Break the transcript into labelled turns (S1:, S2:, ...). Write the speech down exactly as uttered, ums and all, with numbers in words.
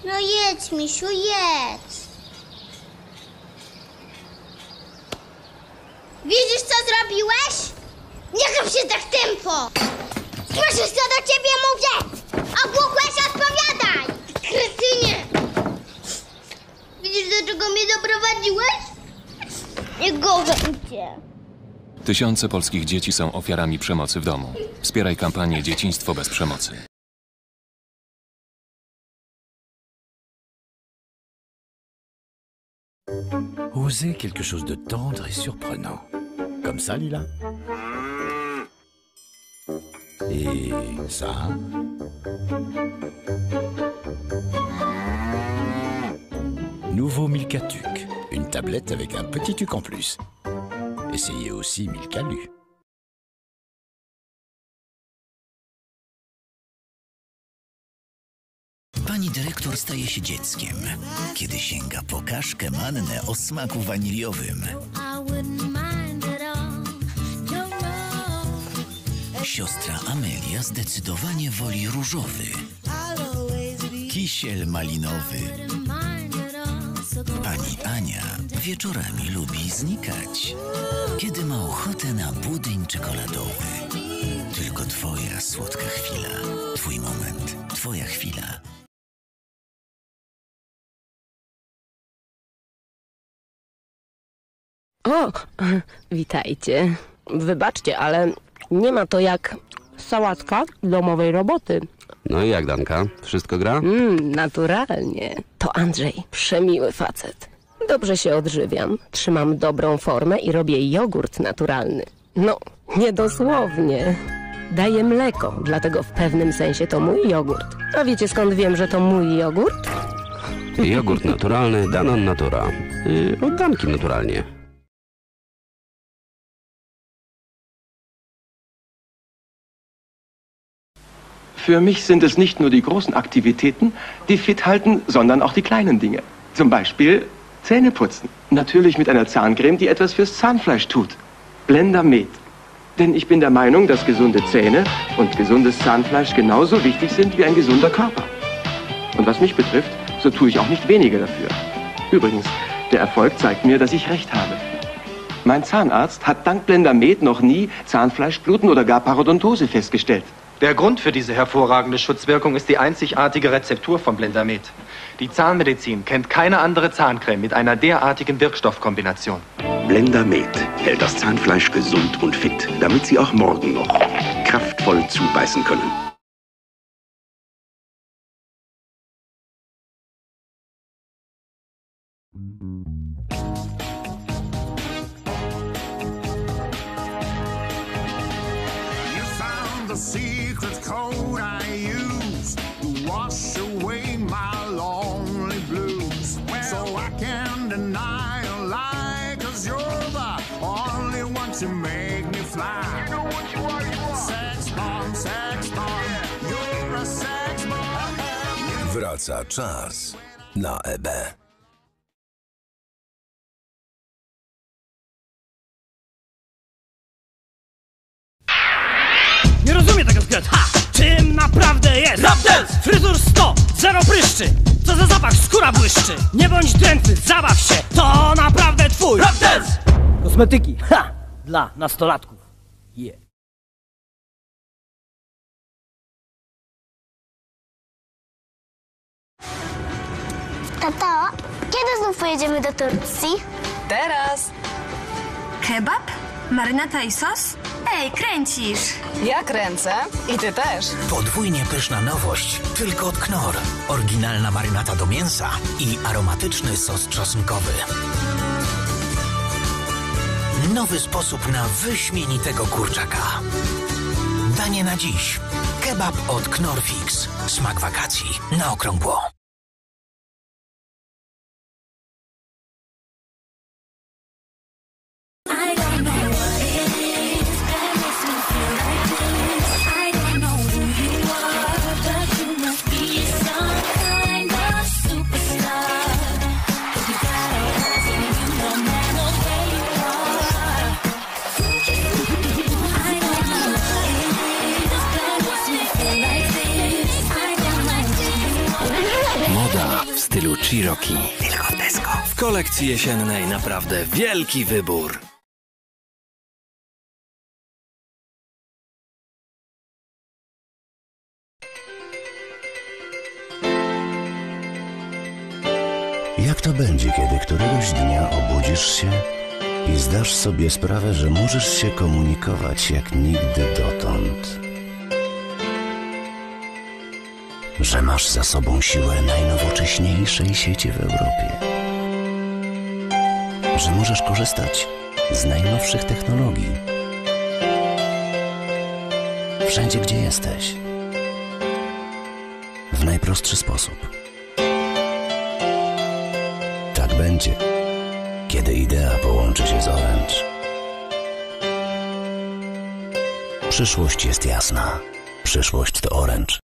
S1: No jedz, misiu, jedz. Widzisz, co zrobiłeś? Nie rób się tak tempo! Słyszysz, co do ciebie mówię? Ogłuchłeś, odpowiadaj! Kretynie! Widzisz, do czego mnie doprowadziłeś? Nie gorzej cię.
S2: Tysiące polskich dzieci są ofiarami przemocy w domu. Wspieraj kampanię Dzieciństwo bez przemocy.
S3: Osez quelque chose de tendre et surprenant. Comme ça, Lila. Et ça. Nouveau Milka Tuc. Une tablette avec un petit tuc en plus. Essayez aussi Milka Lu.
S4: Pani dyrektor staje się dzieckiem, kiedy sięga po kaszkę mannę o smaku waniliowym. Siostra Amelia zdecydowanie woli różowy. Kisiel malinowy. Pani Ania wieczorami lubi znikać, kiedy ma ochotę na budyń czekoladowy. Tylko twoja słodka chwila, twój moment, twoja chwila.
S5: O, witajcie. Wybaczcie, ale nie ma to jak sałatka domowej roboty.
S6: No i jak, Danka? Wszystko gra?
S5: Mmm, naturalnie. To Andrzej, przemiły facet. Dobrze się odżywiam, trzymam dobrą formę i robię jogurt naturalny. No, nie dosłownie. Daję mleko, dlatego w pewnym sensie to mój jogurt. A wiecie, skąd wiem, że to mój jogurt?
S6: Jogurt naturalny, Danon Natura. Yy, od Danki naturalnie.
S7: Für mich sind es nicht nur die großen Aktivitäten, die fit halten, sondern auch die kleinen Dinge. Zum Beispiel Zähneputzen. Natürlich mit einer Zahncreme, die etwas fürs Zahnfleisch tut. Blender Med. Denn ich bin der Meinung, dass gesunde Zähne und gesundes Zahnfleisch genauso wichtig sind wie ein gesunder Körper. Und was mich betrifft, so tue ich auch nicht weniger dafür. Übrigens, der Erfolg zeigt mir, dass ich recht habe. Mein Zahnarzt hat dank Blender Med noch nie Zahnfleischbluten oder gar Parodontose festgestellt.
S8: Der Grund für diese hervorragende Schutzwirkung ist die einzigartige Rezeptur von Blender Med. Die Zahnmedizin kennt keine andere Zahncreme mit einer derartigen Wirkstoffkombination.
S9: Blender Med hält das Zahnfleisch gesund und fit, damit Sie auch morgen noch kraftvoll zubeißen können.
S10: The secret code I use to wash away my lonely blues. So I can't deny a lie, cause you're the only one to make me fly. You know what you are, you are. Sex bomb, sex bomb, you're a sex bomb.
S11: Wraca czas na E B.
S12: Nie rozumiem tego zgrać. Ha! Czym naprawdę jest? Rap dance! Fryzur sto, zero pryszczy. Co za zapach, skóra błyszczy. Nie bądź drętwy, zabaw się. To naprawdę twój rap dance! Kosmetyki, ha! Dla nastolatków. Yeah.
S1: Tato, kiedy znów pojedziemy do Turcji?
S13: Teraz.
S14: Kebab? Marynata i sos? Ej, kręcisz!
S13: Ja kręcę i ty też.
S4: Podwójnie pyszna nowość, tylko od Knorr. Oryginalna marynata do mięsa i aromatyczny sos czosnkowy. Nowy sposób na wyśmienitego kurczaka. Danie na dziś. Kebab od Knorr Fix. Smak wakacji na okrągło.
S15: Moda w stylu Cherokee. Tylko w Tesco. W kolekcji jesiennej naprawdę wielki wybór.
S3: Jak to będzie, kiedy któregoś dnia obudzisz się i zdasz sobie sprawę, że możesz się komunikować jak nigdy dotąd? Że masz za sobą siłę najnowocześniejszej sieci w Europie. Że możesz korzystać z najnowszych technologii. Wszędzie, gdzie jesteś. W najprostszy sposób. Tak będzie, kiedy idea połączy się z Orange. Przyszłość jest jasna. Przyszłość to Orange.